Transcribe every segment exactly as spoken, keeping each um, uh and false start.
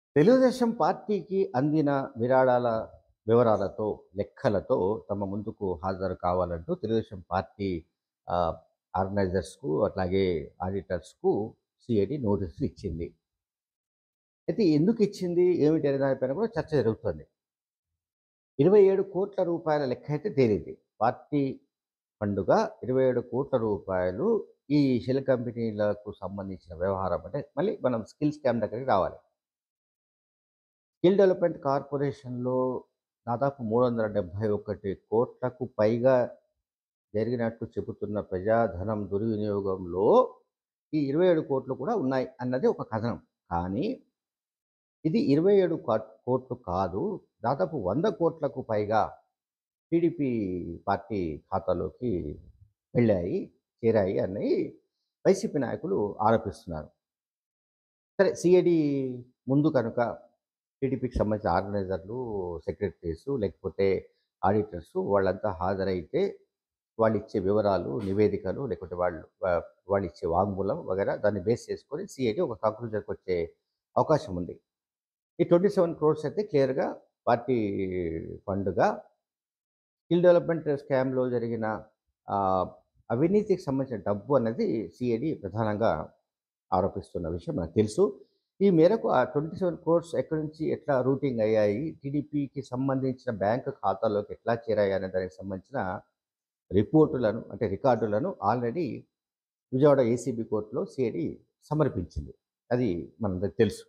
తెలుగుదేశం పార్టీకి అందిన విరాళాల వివరాలతో, లెక్కలతో తమ ముందుకు హాజరు కావాలంటూ తెలుగుదేశం పార్టీ ఆహ్, ఆర్గనైజర్స్‌కు అట్లాగే ఆడిటర్స్‌కు సీఐడీ నోటీసులు ఇచ్చింది. అయితే ఎందుకిచ్చింది? ఏమిటి అనే దానిపైన కూడా చర్చ జరుగుతుంది. ఇరవై ఏడు కోట్ల రూపాయల లెక్క అయితే తేలింది. పార్టీ ఫండుగా ఇరవై ఏడు కోట్ల రూపాయలు ఈ షెల్ కంపెనీలకు సంబంధించిన వ్యవహారం అంటే మళ్ళీ మనం స్కిల్ స్కామ్ దగ్గరికి రావాలి. స్కిల్ డెవలప్‌మెంట్ కార్పొరేషన్‌లో దాదాపు మూడు వందల డెబ్బై ఒకటి కోట్లకు పైగా జరిగినట్లు చెబుతున్న ప్రజాధనం దుర్వినియోగంలో ఈ ఇరవై ఏడు కోట్లు కూడా ఉన్నాయి అన్నది ఒక కథనం. కానీ ఇది ఇరవై ఏడు కాట్ కోట్లు కాదు. దాదాపు వంద కోట్లకు పైగా టీడీపీ పార్టీ ఖాతాలోకి వెళ్ళాయి, చేరాయి అని వైసీపీ నాయకులు ఆరోపిస్తున్నారు. సరే సీఐడీ ముందు కనుక టీడీపీకి సంబంధించిన ఆర్గనైజర్లు, సెక్రటరీస్ లేకపోతే ఆడిటర్స్ వాళ్ళంతా హాజరైతే వాళ్ళిచ్చే వివరాలు, నివేదికలు లేకపోతే వాళ్ళు ఆహ్, వాళ్ళిచ్చే వాంగ్మూలం వగైరా దాన్ని బేస్ చేసుకొని సీఐడీ ఒక కంక్లూజన్‌కి వచ్చే అవకాశం ఉంది. ఈ ఇరవై ఏడు క్రోర్స్ అయితే క్లియర్‌గా పార్టీ ఫండ్‌గా స్కిల్ డెవలప్‌మెంట్ స్కామ్‌లో జరిగిన ఆహ్, అవినీతికి సంబంధించిన డబ్బు అన్నది సీఐడీ ప్రధానంగా ఆరోపిస్తున్న విషయం మనకు తెలుసు. ఈ మేరకు ఆ ఇరవై ఏడు క్రోర్స్ ఎక్కడి నుంచి ఎట్లా రూటింగ్ అయ్యాయి, టీడీపీకి సంబంధించిన బ్యాంకు ఖాతాలోకి ఎట్లా చేరాయి అనే దానికి సంబంధించిన రిపోర్టులను అంటే రికార్డులను ఆల్రెడీ విజయవాడ ఏసీబీ కోర్టులో సీఐడీ సమర్పించింది. అది మనందరికి తెలుసు.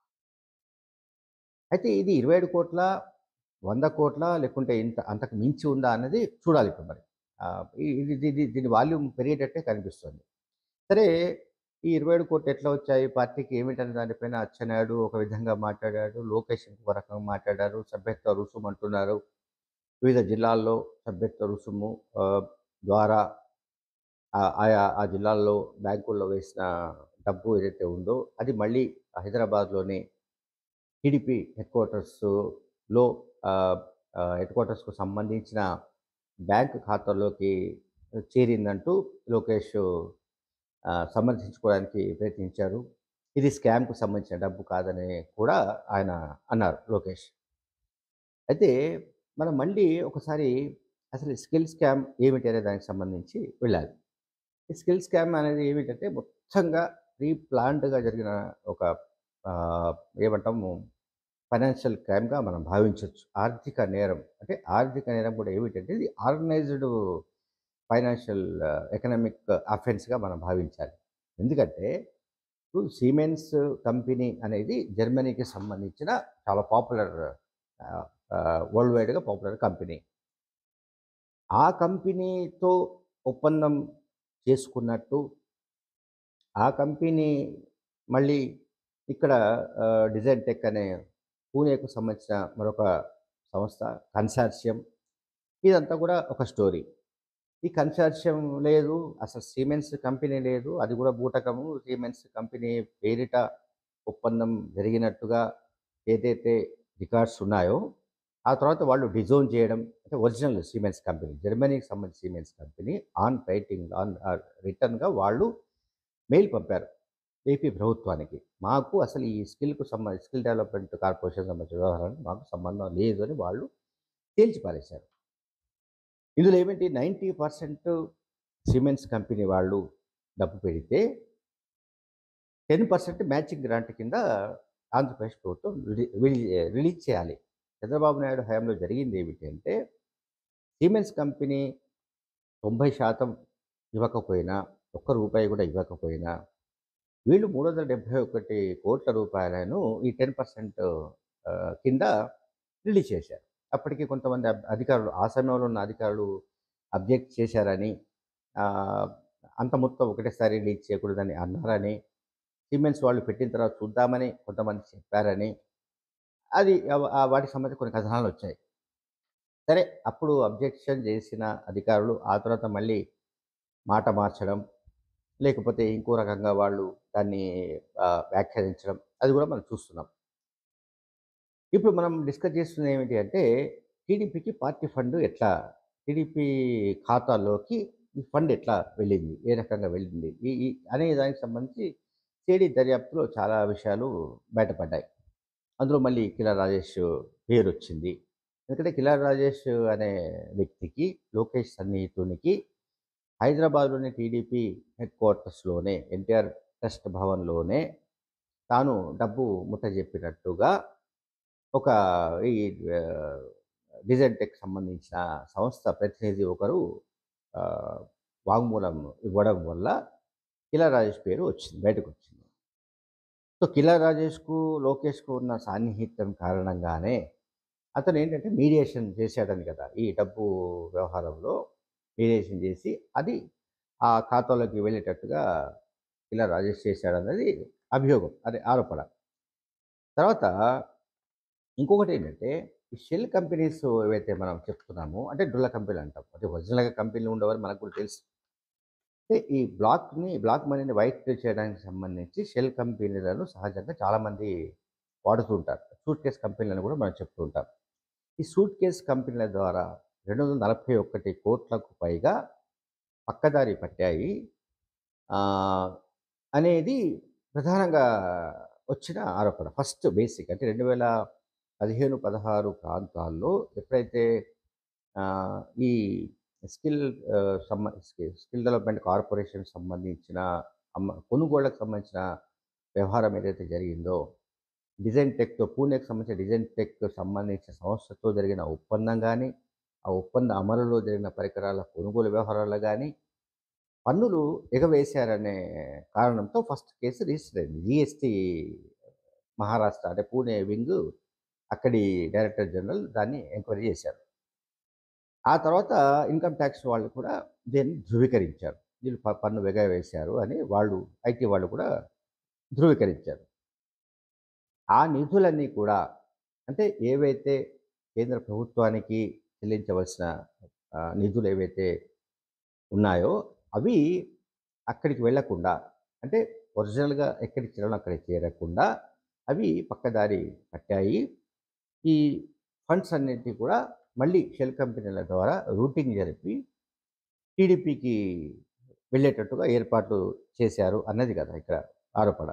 అయితే ఇది ఇరవై ఏడు కోట్ల, వంద కోట్ల లేకుంటే ఇంత అంతకు మించి ఉందా అన్నది చూడాలి ఇప్పుడు మరి. ఆహ్, ఇది ఇది దీని వాల్యూమ్ పెరిగేటట్టే కనిపిస్తుంది. సరే, ఈ ఇరవై ఏడు కోట్లు ఎట్లా వచ్చాయి? పార్టీకి ఏమిటనే దానిపైన అచ్చెన్నాయుడు ఒక విధంగా మాట్లాడాడు. లోకేష్ ఇంకొక రకంగా మాట్లాడారు. సభ్యత్వ రుసుము అంటున్నారు. వివిధ జిల్లాల్లో సభ్యత్వ రుసుము ఆహ్, ద్వారా ఆహ్, ఆయా ఆ జిల్లాల్లో బ్యాంకుల్లో వేసిన డబ్బు ఏదైతే ఉందో అది మళ్ళీ హైదరాబాద్‌లోని టీడీపీ హెడ్‌క్వార్టర్స్‌లో ఆహ్, ఆహ్, హెడ్‌క్వార్టర్స్‌కు సంబంధించిన బ్యాంక్ ఖాతాలోకి చేరిందంటూ లోకేష్ ఆహ్, సమర్థించుకోవడానికి ప్రయత్నించారు. ఇది స్కామ్‌కు సంబంధించిన డబ్బు కాదని కూడా ఆయన అన్నారు లోకేష్. అయితే మనం మళ్ళీ ఒకసారి అసలు స్కిల్ స్కామ్ ఏమిటి అనే దానికి సంబంధించి వెళ్ళాలి. ఈ స్కిల్ స్కామ్ అనేది ఏమిటంటే మొత్తంగా ప్రీ ప్లాన్డ్‌గా జరిగిన ఒక ఆహ్, ఏమంటాము ఫైనాన్షియల్ క్రైమ్‌గా మనం భావించొచ్చు. ఆర్థిక నేరం. అంటే ఆర్థిక నేరం కూడా ఏమిటంటే ఇది ఆర్గనైజ్డ్ ఫైనాన్షియల్ ఎకనామిక్ అఫెన్స్‌గా మనం భావించాలి. ఎందుకంటే ఇప్పుడు సిమెన్స్ కంపెనీ అనేది జర్మనీకి సంబంధించిన చాలా పాపులర్ ఆహ్, ఆహ్, వరల్డ్ వైడ్‌గా పాపులర్ కంపెనీ. ఆ కంపెనీతో ఒప్పందం చేసుకున్నట్టు ఆ కంపెనీ మళ్ళీ ఇక్కడ ఆహ్, డిజైన్ టెక్ అనే పూణేకు సంబంధించిన మరొక సంస్థ కన్సార్షియం ఇదంతా కూడా ఒక స్టోరీ. ఈ కన్సార్షియం లేదు. అసలు సిమెన్స్ కంపెనీ లేదు. అది కూడా బూటకము. సిమెన్స్ కంపెనీ పేరిట ఒప్పందం జరిగినట్టుగా ఏదైతే రికార్డ్స్ ఉన్నాయో, ఆ తర్వాత వాళ్ళు డిజోన్ చేయడం అంటే ఒరిజినల్ సిమెన్స్ కంపెనీ. జర్మనీకి సంబంధించిన Siemens company on writing on ah, రిటర్న్‌గా వాళ్ళు మెయిల్ పంపారు ఏపీ ప్రభుత్వానికి. మాకు అసలు ఈ స్కిల్‌కు సంబంధ స్కిల్ డెవలప్‌మెంట్ కార్పొరేషన్ సంబంధించిన వ్యవహారానికి మాకు సంబంధం లేదు అని వాళ్ళు తేల్చి పారేశారు. ఇందులో ఏమిటి తొంభై శాతం సిమెంట్స్ కంపెనీ వాళ్ళు డబ్బు పెడితే పది శాతం మ్యాచింగ్ గ్రాంట్ కింద ఆంధ్రప్రదేశ్ ప్రభుత్వం రిలీ రిలీ రిలీజ్ చేయాలి. చంద్రబాబు నాయుడు హయాంలో జరిగింది ఏమిటి అంటే సిమెంట్స్ కంపెనీ తొంభై శాతం ఇవ్వకపోయినా, ఒక్క రూపాయి కూడా ఇవ్వకపోయినా వీళ్ళు మూడు వందల డెబ్బై ఒకటి కోట్ల రూపాయలను ఈ పది శాతం ఆహ్, కింద రిలీజ్ చేశారు. అప్పటికి కొంతమంది అబ్ అధికారులు ఆ సమయంలో ఉన్న అధికారులు అబ్జెక్ట్ చేశారని, ఆహ్, అంత మొత్తం ఒకటేసారి రిలీజ్ చేయకూడదని అన్నారని, సిమెంట్స్ వాళ్ళు పెట్టిన తర్వాత చూద్దామని కొంతమంది చెప్పారని, అది అవ ఆహ్, వాటికి సంబంధించి కొన్ని కథనాలొచ్చాయి. సరే, అప్పుడు అబ్జెక్షన్ చేసిన అధికారులు ఆ తర్వాత మళ్ళీ మాట మార్చడం, లేకపోతే ఇంకో రకంగా వాళ్ళు దాన్ని ఆహ్, వ్యాఖ్యానించడం అది కూడా మనం చూస్తున్నాం. ఇప్పుడు మనం డిస్కస్ చేస్తుంది ఏమిటి అంటే, టీడీపీకి పార్టీ ఫండ్ ఎట్లా టీడీపీ ఖాతాలోకి ఈ ఫండ్ ఎట్లా వెళ్ళింది? ఏ రకంగా వెళ్ళింది? ఈ, ఈ, అనే దానికి సంబంధించి సిఐడి దర్యాప్తులో చాలా విషయాలు బయటపడ్డాయి. అందులో మళ్ళీ కిలా రాజేష్ పేరొచ్చింది. ఎందుకంటే కిలా రాజేష్ అనే వ్యక్తికి, లోకేష్ సన్నిహితునికి హైదరాబాద్‌లోని టీడీపీ హెడ్ క్వార్టర్స్‌లోనే, ఎన్టీఆర్ ట్రస్ట్ భవన్‌లోనే తాను డబ్బు ముట్టజెప్పినట్టుగా ఒక ఈ ఆహ్, డిజైన్ టెక్ సంబంధించిన సంస్థ ప్రతినిధి ఒకరు ఆహ్, వాంగ్మూలం ఇవ్వడం వల్ల కిలా రాజేష్ పేరు వచ్చింది, బయటకొచ్చింది. సో, కిలా రాజేష్‌కు, లోకేష్‌కు ఉన్న సాన్నిహిత్యం కారణంగానే అతనేంటంటే మీడియేషన్ చేశాడని కదా! ఈ డబ్బు వ్యవహారంలో మీడియేషన్ చేసి అది ఆ ఖాతాలోకి వెళ్ళేటట్టుగా కిలా రాజేష్ చేశాడన్నది అభియోగం. అదే ఆరోపణ. తర్వాత ఇంకొకటేంటంటే, ఈ షెల్ కంపెనీస్ ఏవైతే మనం చెప్తున్నామో, అంటే డుల్ల కంపెనీలు అంటాం. అంటే ఒరిజినల్‌గా కంపెనీలు ఉండవని మనకు కూడా తెలుసు. అంటే ఈ బ్లాక్‌ని బ్లాక్ మనీని వైట్ చేయడానికి సంబంధించి షెల్ కంపెనీలను సహజంగా చాలామంది వాడుతూ ఉంటారు. సూట్‌కేస్ కంపెనీలని కూడా మనం చెప్తూ ఉంటాం. ఈ సూట్‌కేస్ కంపెనీల ద్వారా రెండు వందల నలభై ఒకటి కోట్లకు పైగా పక్కదారి పట్టాయి ఆహ్, అనేది ప్రధానంగా వచ్చిన ఆరోపణ. ఫస్ట్ బేసిక్ అంటే రెండు వేల పదిహేను, పదహారు ప్రాంతాల్లో ఎప్పుడైతే ఆహ్, ఈ స్కిల్ ఆహ్, సంబ స్కి స్కిల్ డెవలప్‌మెంట్ కార్పొరేషన్‌కి సంబంధించిన అమ్మ కొనుగోళ్లకు సంబంధించిన వ్యవహారం ఏదైతే జరిగిందో, డిజైన్ టెక్‌తో పూణేకి సంబంధించిన డిజైన్ టెక్‌కి సంబంధించిన సంస్థతో జరిగిన ఒప్పందం గాని, ఆ ఒప్పంద అమలులో జరిగిన పరికరాల కొనుగోలు వ్యవహారాల్లో గాని, పన్నులు ఎగవేశారనే కారణంతో ఫస్ట్ కేసు రిజిస్టర్ అయింది. జీఎస్టీ మహారాష్ట్ర అంటే పూణే వింగ్ అక్కడి డైరెక్టర్ జనరల్ దాన్ని ఎంక్వైరీ చేశారు. ఆ తర్వాత ఇన్‌కమ్ టాక్స్ వాళ్ళు కూడా దీన్ని ధృవీకరించారు. వీళ్ళు ప పన్ను ఎగవేశారు అని వాళ్ళు ఐటీ వాళ్ళు కూడా ధృవీకరించారు. ఆ నిధులన్నీ కూడా అంటే ఏవైతే కేంద్ర ప్రభుత్వానికి చెల్లించవలసిన ఆహ్, నిధులు ఏవైతే ఉన్నాయో అవి అక్కడికి వెళ్ళకుండా అంటే ఒరిజినల్‌గా ఎక్కడికి చేరాలో అక్కడికి చేరకుండా అవి పక్కదారి పట్టాయి. ఈ ఫండ్స్ అన్నిటిని కూడా మళ్ళీ షెల్ కంపెనీల ద్వారా రూటింగ్ జరిపి టీడీపీకి వెళ్ళేటట్టుగా ఏర్పాట్లు చేశారు అన్నది కదా ఇక్కడ ఆరోపణ.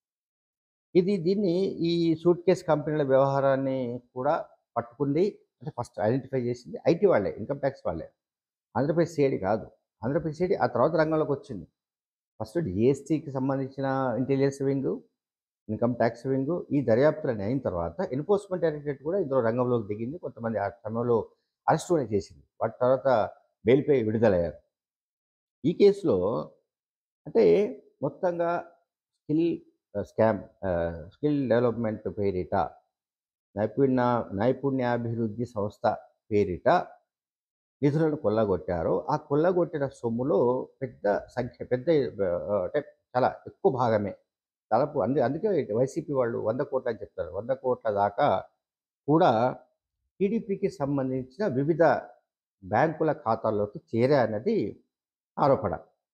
ఇది దీన్ని ఈ సూట్‌కేస్ కంపెనీల వ్యవహారాన్ని కూడా పట్టుకుంది. అంటే ఫస్ట్ ఐడెంటిఫై చేసింది ఐటీ వాళ్ళే, ఇన్‌కమ్ టాక్స్ వాళ్ళే. ఆంధ్రప్రదేశ్ సీఐడీ కాదు. ఆంధ్రప్రదేశ్ సీఐడీ ఆ తర్వాత రంగంలోకొచ్చింది. ఫస్ట్ జీఎస్టీకి సంబంధించిన intelligence wing, income tax wing ఈ దర్యాప్తులన్నీ అయిన తర్వాత ఎన్ఫోర్స్‌మెంట్ డైరెక్టరేట్ కూడా ఇందులో రంగంలోకి దిగింది. కొంతమంది ఆ సమయంలో అరెస్ట్ కూడా చేసింది. వాటి తర్వాత బెయిల్‌పై విడుదలయ్యారు. ఈ కేసులో అంటే మొత్తంగా స్కిల్ ఆహ్, స్కామ్ ఆహ్, స్కిల్ డెవలప్‌మెంట్ పేరిట నైపుణ్య నైపుణ్యాభివృద్ధి సంస్థ పేరిట నిధులను కొల్లగొట్టారు. ఆ కొల్లగొట్టిన సొమ్ములో పెద్ద సంఖ్య పెద్ద ఆహ్, అంటే చాలా ఎక్కువ భాగమే దాదాపు అందు అందుకే వైసీపీ వాళ్ళు వంద కోట్లు అని చెప్తారు. వంద కోట్ల దాకా కూడా టీడీపీకి సంబంధించిన వివిధ బ్యాంకుల ఖాతాల్లోకి చేరాయన్నది ఆరోపణ.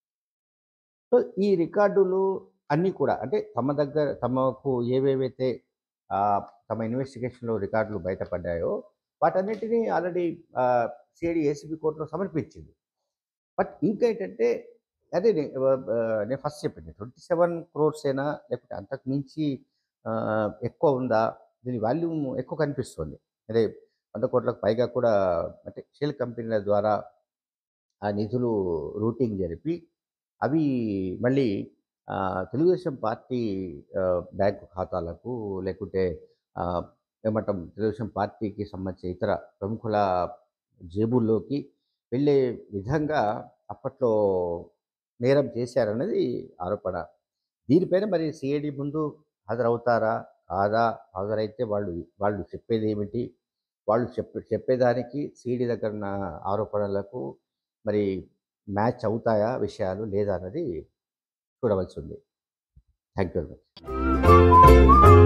సో, ఈ రికార్డులు అన్నీ కూడా అంటే తమ దగ్గర తమకు ఏవేవైతే ఆహ్, తమ ఇన్వెస్టిగేషన్‌లో రికార్డులు బయటపడ్డాయో వాటన్నిటిని ఆల్రెడీ ఆహ్, సీఐడీ ఏసీబీ కోర్ట్‌లో సమర్పించింది. బట్ ఇంకేంటంటే అదే నే ఆహ్, ఆహ్, నేను ఫస్ట్ చెప్పింది ఇరవై ఏడు క్రోర్సేనా లేకపోతే అంతకు మించి ఆహ్, ఎక్కువ ఉందా? దీని వాల్యూమ్ ఎక్కువ కనిపిస్తుంది. అదే వంద కోట్లకు పైగా కూడా అంటే షెల్ కంపెనీల ద్వారా ఆ నిధులు రూటింగ్ జరిపి అవి మళ్ళీ ఆహ్, తెలుగుదేశం పార్టీ ఆహ్, బ్యాంకు ఖాతాలకు లేకుంటే ఆహ్, ఏమంటాం తెలుగుదేశం పార్టీకి సంబంధించిన ఇతర ప్రముఖుల జేబుల్లోకి వెళ్ళే విధంగా అప్పట్లో నేరం చేశారన్నది ఆరోపణ. దీనిపైన మరి సీఐడీ ముందు హాజరవుతారా? కాదా? హాజరైతే వాళ్ళు వాళ్ళు చెప్పేదేమిటి? వాళ్ళు చెప్పే చెప్పేదానికి సీఐడీ దగ్గరున్న ఆరోపణలకు మరి మ్యాచ్ అవుతాయా విషయాలు లేదా అన్నది చూడవలసి ఉంది. Thank you very much.